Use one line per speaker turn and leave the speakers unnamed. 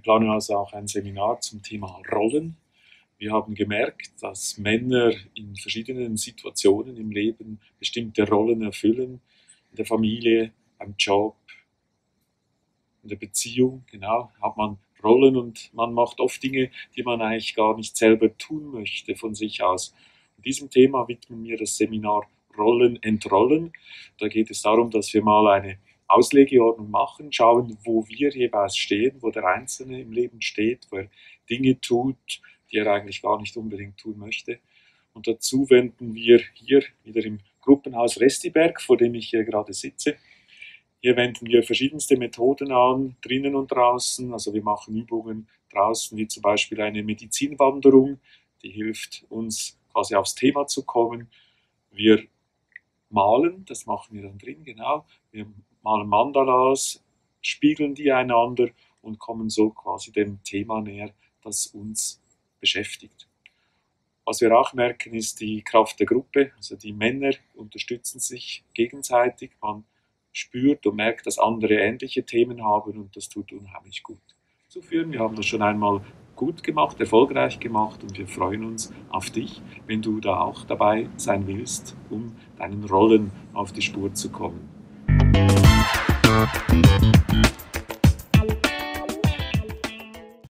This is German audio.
planen also auch ein Seminar zum Thema Rollen. Wir haben gemerkt, dass Männer in verschiedenen Situationen im Leben bestimmte Rollen erfüllen. In der Familie, beim Job, in der Beziehung, genau, hat man Rollen und man macht oft Dinge, die man eigentlich gar nicht selber tun möchte von sich aus. Und diesem Thema widmen wir das Seminar Rollen entrollen. Da geht es darum, dass wir mal eine Auslegeordnung machen, schauen, wo wir jeweils stehen, wo der Einzelne im Leben steht, wo er Dinge tut, die er eigentlich gar nicht unbedingt tun möchte. Und dazu wenden wir hier wieder im Gruppenhaus Restiberg, vor dem ich hier gerade sitze. Hier wenden wir verschiedenste Methoden an, drinnen und draußen. Also wir machen Übungen draußen, wie zum Beispiel eine Medizinwanderung, die hilft uns quasi aufs Thema zu kommen. Wir malen, das machen wir dann drin, genau. Wir malen Mandalas, spiegeln die einander und kommen so quasi dem Thema näher, das uns beschäftigt. Was wir auch merken, ist die Kraft der Gruppe. Also die Männer unterstützen sich gegenseitig. Man spürt und merkt, dass andere ähnliche Themen haben und das tut unheimlich gut. Zuführen, wir haben das schon einmal gut gemacht, erfolgreich gemacht und wir freuen uns auf dich, wenn du da auch dabei sein willst, um deinen Rollen auf die Spur zu kommen.